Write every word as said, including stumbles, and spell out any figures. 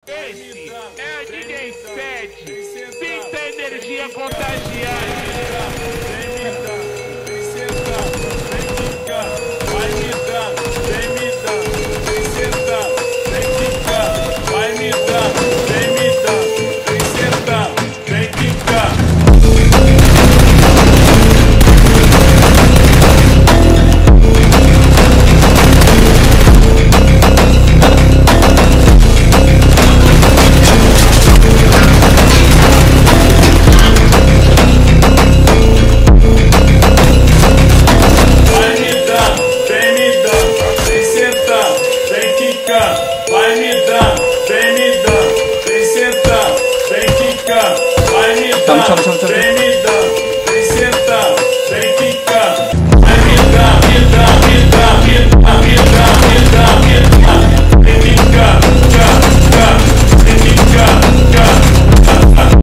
Esse é o D J sete, pinta energia contagiante. Vem sentar, vem sentar, vem ficar.